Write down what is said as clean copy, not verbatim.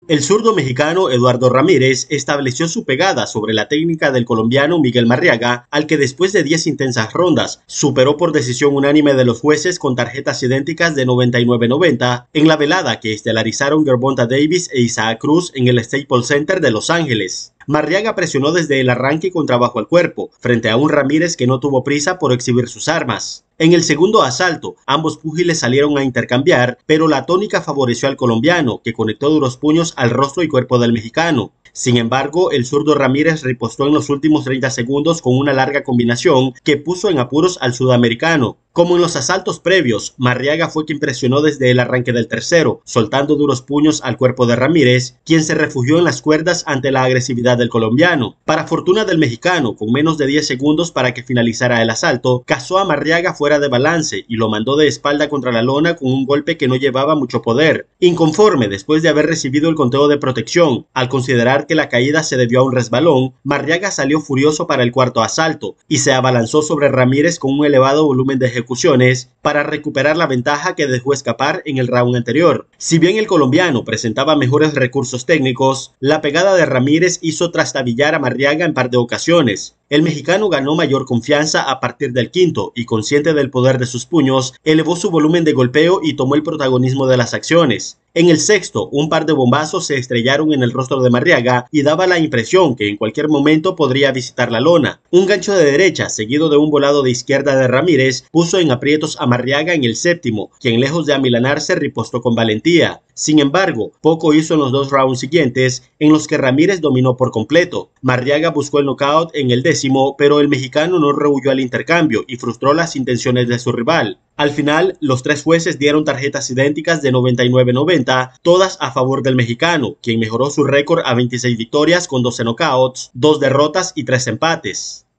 El zurdo mexicano Eduardo Ramírez estableció su pegada sobre la técnica del colombiano Miguel Marriaga, al que después de 10 intensas rondas superó por decisión unánime de los jueces con tarjetas idénticas de 99-90 en la velada que estelarizaron Gervonta Davis e Isaac Cruz en el Staples Center de Los Ángeles. Marriaga presionó desde el arranque con trabajo al cuerpo, frente a un Ramírez que no tuvo prisa por exhibir sus armas. En el segundo asalto, ambos púgiles salieron a intercambiar, pero la tónica favoreció al colombiano, que conectó duros puños al rostro y cuerpo del mexicano. Sin embargo, el zurdo Ramírez ripostó en los últimos 30 segundos con una larga combinación que puso en apuros al sudamericano. Como en los asaltos previos, Marriaga fue quien presionó desde el arranque del tercero, soltando duros puños al cuerpo de Ramírez, quien se refugió en las cuerdas ante la agresividad del colombiano. Para fortuna del mexicano, con menos de 10 segundos para que finalizara el asalto, cazó a Marriaga fuera de balance y lo mandó de espalda contra la lona con un golpe que no llevaba mucho poder. Inconforme después de haber recibido el conteo de protección, al considerar que la caída se debió a un resbalón, Marriaga salió furioso para el cuarto asalto y se abalanzó sobre Ramírez con un elevado volumen de ejecuciones para recuperar la ventaja que dejó escapar en el round anterior. Si bien el colombiano presentaba mejores recursos técnicos, la pegada de Ramírez hizo trastabillar a Marriaga en par de ocasiones. El mexicano ganó mayor confianza a partir del quinto y, consciente del poder de sus puños, elevó su volumen de golpeo y tomó el protagonismo de las acciones. En el sexto, un par de bombazos se estrellaron en el rostro de Marriaga y daba la impresión que en cualquier momento podría visitar la lona. Un gancho de derecha, seguido de un volado de izquierda de Ramírez, puso en aprietos a Marriaga en el séptimo, quien lejos de amilanarse ripostó con valentía. Sin embargo, poco hizo en los dos rounds siguientes, en los que Ramírez dominó por completo. Marriaga buscó el knockout en el décimo, pero el mexicano no rehuyó al intercambio y frustró las intenciones de su rival. Al final, los tres jueces dieron tarjetas idénticas de 99-90, todas a favor del mexicano, quien mejoró su récord a 26 victorias con 12 knockouts, 2 derrotas y 3 empates.